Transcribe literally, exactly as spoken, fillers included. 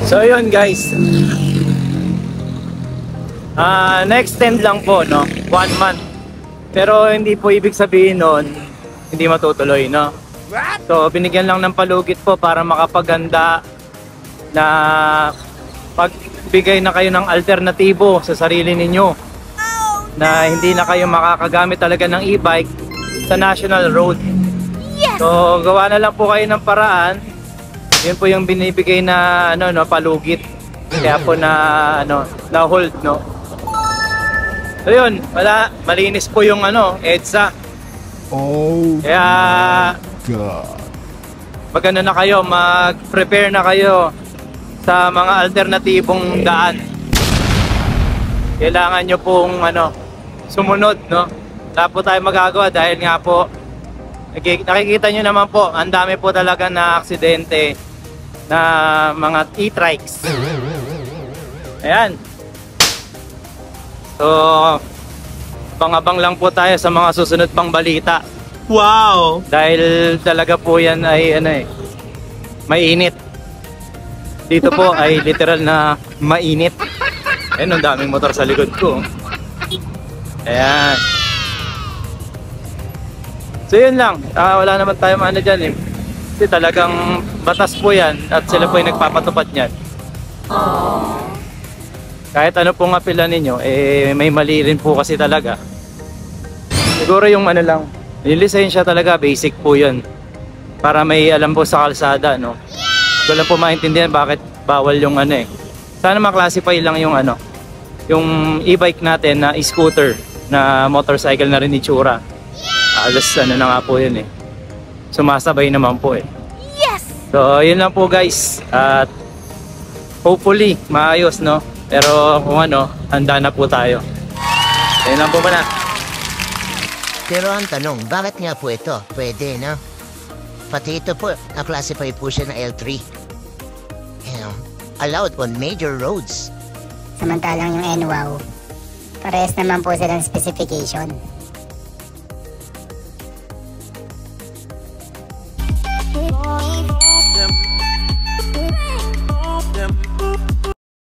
So yun guys, uh, na-extend lang po, no? One month. Pero hindi po ibig sabihin nun hindi matutuloy, no? So binigyan lang ng palugit po para makapaganda na pagbigay na kayo ng alternatibo sa sarili ninyo, na hindi na kayo makakagamit talaga ng e-bike sa national road. So gawa na lang po kayo ng paraan. Yun po yung binibigay na ano, no, palugit. Kaya po na ano, na hold, no. So yun, wala, malinis po yung ano, EDSA. Oh. Kaya God. Pag ano na kayo, mag-prepare na kayo sa mga alternatibong daan. Kailangan nyo pong ano, sumunod, no. Wala po tayo magagawa dahil nga po nakikita nyo naman po, ang dami po talaga na aksidente na mga e-trikes. Ayan. So, abang-abang lang po tayo sa mga susunod pang balita. Wow! Dahil talaga po yan ay ano eh, mainit. Dito po ay literal na mainit. Ayan, ang daming motor sa likod ko. Ayan. So yun lang, uh, wala naman tayo maano dyan eh. Kasi talagang batas po yan at sila po yung nagpapatupad niyan. Kahit ano pong apela ninyo, eh may mali rin po kasi talaga. Siguro yung ano lang, yung lisensya talaga, basic po yun. Para may alam po sa kalsada, no? Hindi ko lang po maintindihan bakit bawal yung ano eh. Sana maklasify lang yung ano, yung e-bike natin na e-scooter, na motorcycle na rin itsura. Alas ano na nga po yun eh. Sumasabay naman po eh. Yes! So yun lang po guys. At hopefully maayos, no? Pero kung ano, handa na po tayo. Yun lang po muna. Pero ang tanong, bakit nga po ito? Pwede, no? Pati ito po, na-classify po siya na L three. You know, allowed on major roads. Samantalang yung N W A W, parehas naman po silang specification.